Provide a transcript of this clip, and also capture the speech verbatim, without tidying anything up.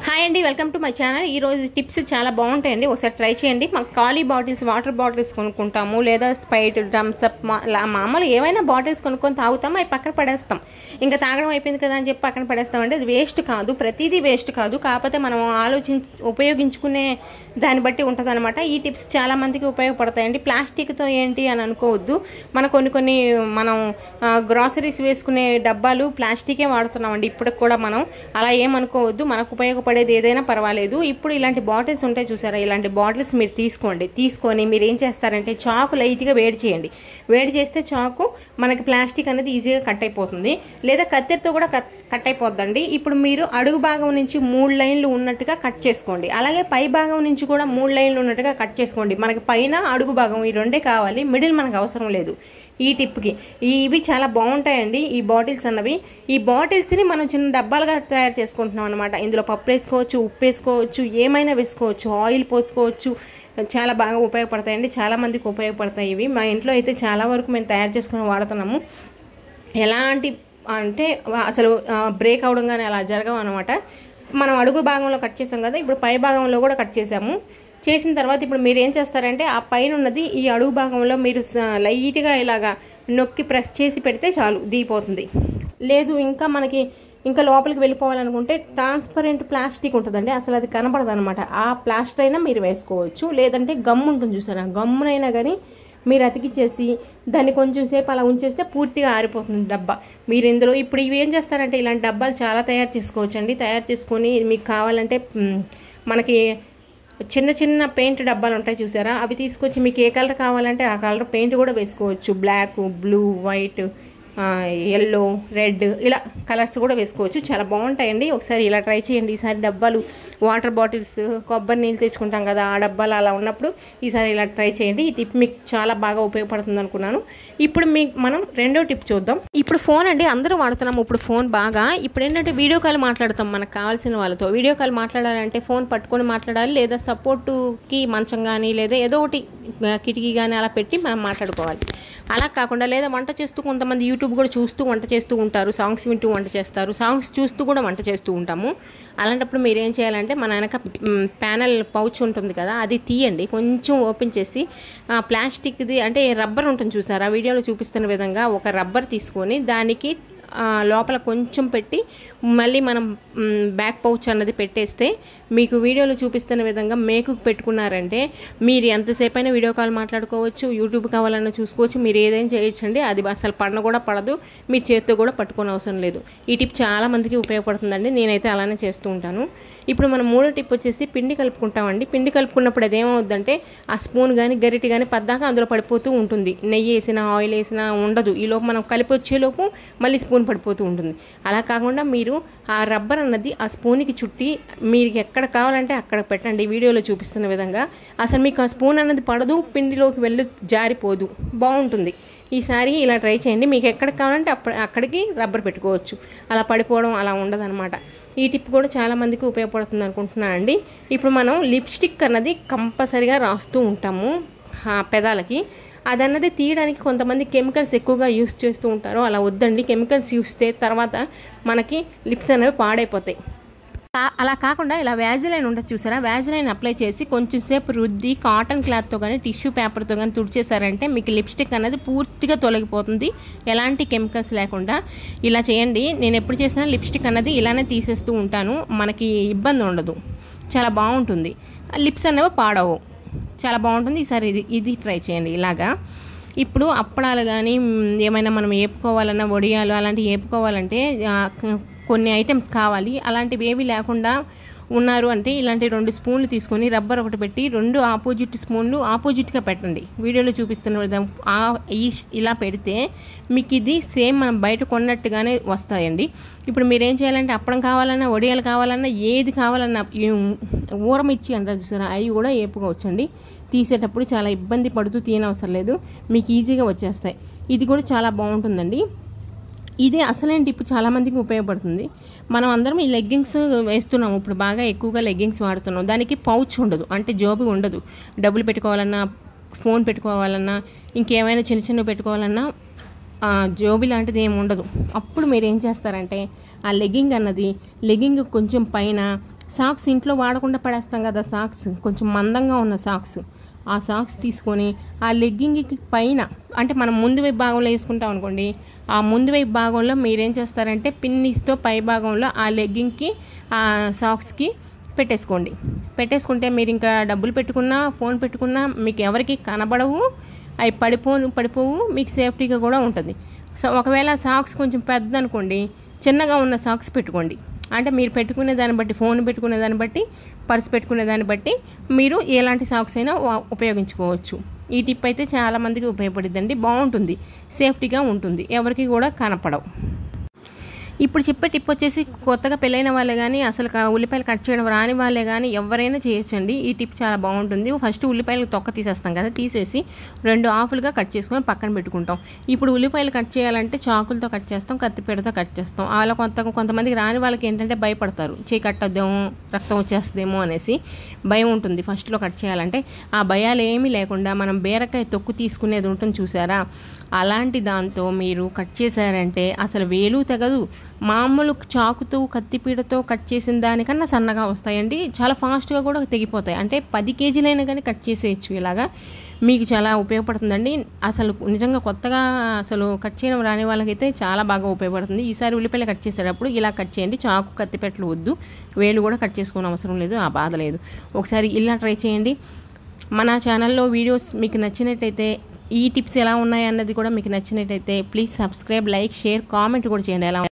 Hi అండి, welcome to my channel. ఈరోజు tips చాలా బాగుంటాయండి, ఒకసారి ట్రై చేయండి. మాకు ఖాళీ బాటిల్స్, వాటర్ బాటిల్స్ కొనుక్కుంటాము, లేదా స్ప్రైట్, థమ్స్అప్, మామూలు ఏమైనా బాటిల్స్ కొనుక్కొని తాగుతాము, అవి పక్కన పడేస్తాం. ఇంకా తాగడం అయిపోయింది కదా అని చెప్పి పక్కన పడేస్తామండి. అది వేస్ట్ కాదు, ప్రతిదీ వేస్ట్ కాదు, కాకపోతే మనం ఆలోచించి ఉపయోగించుకునే దాన్ని బట్టి ఉంటుంది అనమాట. ఈ టిప్స్ చాలా మందికి ఉపయోగపడతాయండి. ప్లాస్టిక్తో ఏంటి అని అనుకోవద్దు. మన కొన్ని కొన్ని మనం గ్రాసరీస్ వేసుకునే డబ్బాలు ప్లాస్టికే వాడుతున్నామండి ఇప్పటికి కూడా. మనం అలా ఏమనుకోవద్దు, మనకు ఉపయోగపడేది ఏదైనా పర్వాలేదు. ఇప్పుడు ఇలాంటి బాటిల్స్ ఉంటాయి చూసారా, ఇలాంటి బాటిల్స్ మీరు తీసుకోండి. తీసుకొని మీరు ఏం చేస్తారంటే చాకు లైట్గా వేడి చేయండి. వేడి చేస్తే చాకు మనకి ప్లాస్టిక్ అనేది ఈజీగా కట్ అయిపోతుంది, లేదా కత్తెరతో కూడా కట్ కట్ అయిపోద్దండి. ఇప్పుడు మీరు అడుగు భాగం నుంచి మూడు లైన్లు ఉన్నట్టుగా కట్ చేసుకోండి, అలాగే పై భాగం నుంచి కూడా మూడు లైన్లు ఉన్నట్టుగా కట్ చేసుకోండి. మనకి పైన అడుగు భాగం ఈ రెండే కావాలి, మిడిల్ మనకు అవసరం లేదు ఈ టిప్కి. ఇవి చాలా బాగుంటాయండి ఈ బాటిల్స్ అన్నవి. ఈ బాటిల్స్ని మనం చిన్న డబ్బాలుగా తయారు చేసుకుంటున్నాం అనమాట. ఇందులో పప్పు వేసుకోవచ్చు, ఉప్పు వేసుకోవచ్చు, ఏమైనా వేసుకోవచ్చు, ఆయిల్ పోసుకోవచ్చు. చాలా బాగా ఉపయోగపడతాయండి, చాలా మందికి ఉపయోగపడతాయి ఇవి. మా ఇంట్లో అయితే చాలా వరకు మేము తయారు చేసుకుని వాడుతున్నాము. ఎలాంటి అంటే అసలు బ్రేక్ అవడం కానీ అలా జరగవు అనమాట. మనం అడుగు భాగంలో కట్ చేసాం కదా, ఇప్పుడు పై భాగంలో కూడా కట్ చేసాము. చేసిన తర్వాత ఇప్పుడు మీరు ఏం చేస్తారంటే ఆ పైన ఉన్నది ఈ అడుగు భాగంలో మీరు లైట్గా ఇలాగా నొక్కి ప్రెస్ చేసి పెడితే చాలు, దిగిపోతుంది. లేదు ఇంకా మనకి ఇంకా లోపలికి వెళ్ళిపోవాలనుకుంటే ట్రాన్స్పరెంట్ ప్లాస్టిక్ ఉంటుందండి, అసలు అది కనపడదు అనమాట. ఆ ప్లాస్టర్ అయినా మీరు వేసుకోవచ్చు, లేదంటే గమ్ ఉంటుంది చూసారా, గమ్మునైనా కానీ మీరు అతికిచ్చేసి దాన్ని కొంచెం సేపు అలా ఉంచేస్తే పూర్తిగా ఆరిపోతుంది డబ్బా. మీరు ఇందులో ఇప్పుడు ఇవి ఏం చేస్తారంటే ఇలాంటి డబ్బాలు చాలా తయారు చేసుకోవచ్చు అండి. తయారు చేసుకొని మీకు కావాలంటే మనకి చిన్న చిన్న పెయింట్ డబ్బాలు ఉంటాయి చూసారా, అవి తీసుకొచ్చి మీకు ఏ కలర్ కావాలంటే ఆ కలర్ పెయింట్ కూడా వేసుకోవచ్చు. Black, blue, white, yellow, red ఇలా కలర్స్ కూడా వేసుకోవచ్చు. చాలా బాగుంటాయండి, ఒకసారి ఇలా ట్రై చేయండి. ఈసారి డబ్బాలు, వాటర్ బాటిల్స్, కొబ్బరి నీళ్ళు తెచ్చుకుంటాం కదా ఆ డబ్బాలు అలా ఉన్నప్పుడు ఈసారి ఇలా ట్రై చేయండి. ఈ టిప్ మీకు చాలా బాగా ఉపయోగపడుతుంది అనుకున్నాను. ఇప్పుడు మీ మనం రెండో టిప్ చూద్దాం. ఇప్పుడు ఫోన్ అండి అందరూ వాడుతున్నాము ఇప్పుడు ఫోన్ బాగా. ఇప్పుడు ఏంటంటే వీడియో కాల్ మాట్లాడతాం మనకు కావాల్సిన వాళ్ళతో. వీడియో కాల్ మాట్లాడాలంటే ఫోన్ పట్టుకొని మాట్లాడాలి, లేదా సపోర్టుకి మంచం కానీ లేదా ఏదో ఒకటి కిటికీ కానీ అలా పెట్టి మనం మాట్లాడుకోవాలి. అలా కాకుండా లేదా వంట చేస్తూ కొంతమంది యూట్యూబ్ కూడా చూస్తూ వంట చేస్తూ ఉంటారు, సాంగ్స్ వింటూ వంట చేస్తారు, సాంగ్స్ చూస్తూ కూడా వంట చేస్తూ ఉంటాము. అలాంటప్పుడు మీరు ఏం చేయాలంటే మన వెనక ప్యానల్ పౌచ్ ఉంటుంది కదా, అది తీయండి, కొంచెం ఓపెన్ చేసి ప్లాస్టిక్ది అంటే రబ్బర్ ఉంటుంది చూసారా, వీడియోలో చూపిస్తున్న విధంగా ఒక రబ్బర్ తీసుకొని దానికి లోపల కొంచెం పెట్టి మళ్ళీ మనం బ్యాక్ పౌచ్ అన్నది పెట్టేస్తే మీకు వీడియోలో చూపిస్తున్న విధంగా మేకుకు పెట్టుకున్నారంటే మీరు ఎంతసేపు అయినా వీడియో కాల్ మాట్లాడుకోవచ్చు, యూట్యూబ్ కావాలన్నా చూసుకోవచ్చు, మీరు ఏదైనా చేయొచ్చండి. అది అసలు పడిన కూడా పడదు, మీరు చేతితో కూడా పట్టుకోని అవసరం లేదు. ఈ టిప్ చాలా మందికి ఉపయోగపడుతుందండి, నేనైతే అలానే చేస్తూ ఉంటాను. ఇప్పుడు మనం మూడో టిప్ వచ్చేసి పిండి కలుపుకుంటామండి. పిండి కలుపుకున్నప్పుడు అదేమవుద్దంటే ఆ స్పూన్ కానీ గరిటె కానీ పద్దాక అందులో పడిపోతూ ఉంటుంది. నెయ్యి వేసినా ఆయిల్ వేసినా ఉండదు, ఈలోపు మనం కలిపి వచ్చేలోపు మళ్ళీ స్పూన్ పడిపోతూ ఉంటుంది. అలా కాకుండా మీరు ఆ రబ్బర్ అన్నది ఆ స్పూన్కి చుట్టి మీరు ఎక్కడ కావాలంటే అక్కడ పెట్టండి వీడియోలో చూపిస్తున్న విధంగా. అసలు మీకు ఆ స్పూన్ అన్నది పడదు, పిండిలోకి వెళ్ళి జారిపోదు, బాగుంటుంది. ఈసారి ఇలా ట్రై చేయండి, మీకు ఎక్కడ కావాలంటే అప్పుడు అక్కడికి రబ్బర్ పెట్టుకోవచ్చు, అలా పడిపోవడం అలా ఉండదన్నమాట. ఈ టిప్ కూడా చాలా మందికి ఉపయోగపడుతుంది అనుకుంటున్నాను అండి. ఇప్పుడు మనం లిప్స్టిక్ అన్నది కంపల్సరీగా రాస్తూ ఉంటాము పెదాలకి. అదన్నది తీయడానికి కొంతమంది కెమికల్స్ ఎక్కువగా యూస్ చేస్తూ ఉంటారు, అలా వద్దండి. కెమికల్స్ యూస్ చేస్తే తర్వాత మనకి లిప్స్ అనేవి పాడైపోతాయి. అలా కాకుండా ఇలా వ్యాజిలైన్ ఉంటుంది చూసారా, వ్యాజిలైన్ అప్లై చేసి కొంచెం సేపు రుద్ది కాటన్ క్లాత్తో కానీ టిష్యూ పేపర్తో కానీ తుడిచేసారంటే మీకు లిప్స్టిక్ అనేది పూర్తిగా తొలగిపోతుంది, ఎలాంటి కెమికల్స్ లేకుండా. ఇలా చేయండి, నేను ఎప్పుడు చేసినా లిప్స్టిక్ అన్నది ఇలానే తీసేస్తూ ఉంటాను, మనకి ఇబ్బంది ఉండదు, చాలా బాగుంటుంది, లిప్స్ అనేవి పాడవు, చాలా బాగుంటుంది. ఈసారి ఇది ఇది ట్రై చేయండి ఇలాగా. ఇప్పుడు అప్పడాలు కానీ ఏమైనా మనం వేపుకోవాలన్నా, వడియాలు అలాంటివి వేపుకోవాలంటే కొన్ని ఐటమ్స్ కావాలి. అలాంటివి ఏవి లేకుండా ఉన్నారు అంటే ఇలాంటి రెండు స్పూన్లు తీసుకొని రబ్బర్ ఒకటి పెట్టి రెండు ఆపోజిట్ స్పూన్లు ఆపోజిట్గా పెట్టండి, వీడియోలో చూపిస్తున్న విధంగా ఇలా పెడితే మీకు ఇది సేమ్ మనం బయట కొన్నట్టుగానే వస్తాయండి. ఇప్పుడు మీరు ఏం చేయాలంటే అప్పడం కావాలన్నా, వడియాలు కావాలన్నా, ఏది కావాలన్నా, ఊరమిర్చి అంటారు చూసారా, అవి కూడా వేపుకోవచ్చండి. తీసేటప్పుడు చాలా ఇబ్బంది పడుతూ తీయనవసరం లేదు, మీకు ఈజీగా వచ్చేస్తాయి. ఇది కూడా చాలా బాగుంటుందండి. ఇదే అసలైన టిప్, చాలామందికి ఉపయోగపడుతుంది. మనం అందరం ఈ లెగ్గింగ్స్ వేస్తున్నాము ఇప్పుడు, బాగా ఎక్కువగా లెగ్గింగ్స్ వాడుతున్నాం. దానికి పౌచ్ ఉండదు, అంటే జోబు ఉండదు. డబ్బులు పెట్టుకోవాలన్నా, ఫోన్ పెట్టుకోవాలన్నా, ఇంకేమైనా చిన్న చిన్నవి పెట్టుకోవాలన్నా జోబి లాంటిది ఏమి ఉండదు. అప్పుడు మీరు ఏం చేస్తారంటే ఆ లెగ్గింగ్ అన్నది లెగ్గింగ్ కొంచెం పైన సాక్స్ ఇంట్లో వాడకుండా పడేస్తాం కదా, సాక్స్ కొంచెం మందంగా ఉన్న సాక్స్, ఆ సాక్స్ తీసుకొని ఆ లెగ్గింగ్కి పైన అంటే మనం ముందు వైపు భాగంలో వేసుకుంటాం అనుకోండి, ఆ ముందు వైపు భాగంలో మీరేం చేస్తారంటే పిన్నీస్తో పై భాగంలో ఆ లెగ్గింగ్కి ఆ సాక్స్కి పెట్టేసుకోండి. పెట్టేసుకుంటే మీరు ఇంకా డబ్బులు పెట్టుకున్నా ఫోన్ పెట్టుకున్నా మీకు ఎవరికి కనబడవు, అవి పడిపోను పడిపోవు మీకు సేఫ్టీగా కూడా ఉంటుంది. సో ఒకవేళ సాక్స్ కొంచెం పెద్ద అనుకోండి, చిన్నగా ఉన్న సాక్స్ పెట్టుకోండి. అంటే మీరు పెట్టుకునే దాన్ని బట్టి, ఫోన్ పెట్టుకునే దాన్ని బట్టి, పర్స్ పెట్టుకునే దాన్ని బట్టి మీరు ఎలాంటి సాక్స్ అయినా ఉపయోగించుకోవచ్చు. ఈ టిప్ అయితే చాలామందికి ఉపయోగపడుతుందండి, బాగుంటుంది, సేఫ్టీగా ఉంటుంది, ఎవరికి కూడా కనపడవు. ఇప్పుడు చెప్పే టిప్ వచ్చేసి కొత్తగా పెళ్ళైన వాళ్ళే కానీ అసలు ఉల్లిపాయలు కట్ చేయడం రాని వాళ్ళే కానీ ఎవరైనా చేయొచ్చండి. ఈ టిప్ చాలా బాగుంటుంది. ఫస్ట్ ఉల్లిపాయలు తొక్క తీసేస్తాం కదా, తీసేసి రెండు హాఫ్లుగా కట్ చేసుకొని పక్కన పెట్టుకుంటాం. ఇప్పుడు ఉల్లిపాయలు కట్ చేయాలంటే చాకులతో కట్ చేస్తాం, కత్తిపీటతో కట్ చేస్తాం. అలా కొంత కొంతమందికి రాని వాళ్ళకి ఏంటంటే భయపడతారు, చేయి కట్టొద్దేమో రక్తం వచ్చేస్తుందేమో అనేసి భయం ఉంటుంది ఫస్ట్లో కట్ చేయాలంటే. ఆ భయాలు ఏమీ లేకుండా మనం బీరకాయ తొక్కు తీసుకునేది ఉంటుంది చూసారా, అలాంటి దాంతో మీరు కట్ చేశారంటే అసలు వేలు తెగదు. మామూలు చాకుతో కత్తిపీటతో కట్ చేసిన దానికన్నా సన్నగా వస్తాయండి, చాలా ఫాస్ట్గా కూడా తెగిపోతాయి. అంటే పది కేజీలైనా కానీ కట్ చేసేయచ్చు. ఇలాగా మీకు చాలా ఉపయోగపడుతుందండి. అసలు నిజంగా కొత్తగా అసలు కట్ చేయడం రాని వాళ్ళకైతే చాలా బాగా ఉపయోగపడుతుంది. ఈసారి ఉల్లిపాయలు కట్ చేసేటప్పుడు ఇలా కట్ చేయండి, చాకు కత్తిపీటలు వద్దు, వేలు కూడా కట్ చేసుకోవడం అవసరం లేదు, ఆ బాధ లేదు. ఒకసారి ఇలా ట్రై చేయండి. మన ఛానల్లో వీడియోస్ మీకు నచ్చినట్టయితే, ఈ టిప్స్ ఎలా ఉన్నాయి అన్నది కూడా మీకు నచ్చినట్టయితే please subscribe, like, share, comment కూడా చేయండి. ఎలా